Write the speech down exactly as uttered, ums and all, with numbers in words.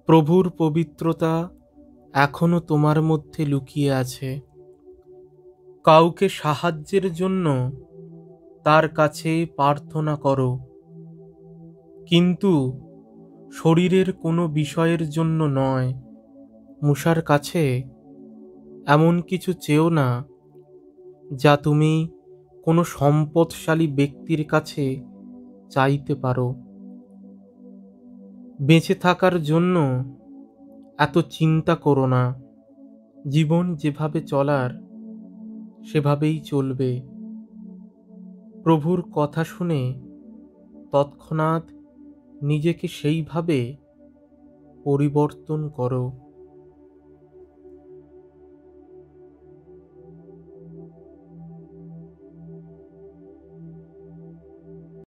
প্রভুর পবিত্রতা এখনো তোমার মধ্যে লুকিয়ে আছে। কাউকে সাহায্যের জন্য তার কাছে প্রার্থনা করো, কিন্তু শরীরের কোনো বিষয়ের জন্য নয়। মূসার কাছে এমন কিছু চেও না যা তুমি কোনো সম্পদশালী ব্যক্তির কাছে চাইতে পারো। বেঁচে থাকার জন্য এত চিন্তা করো না। জীবন যেভাবে চলার সেভাবেই চলবে। প্রভুর কথা শুনে তৎক্ষণাৎ নিজেকে সেইভাবে পরিবর্তন করো।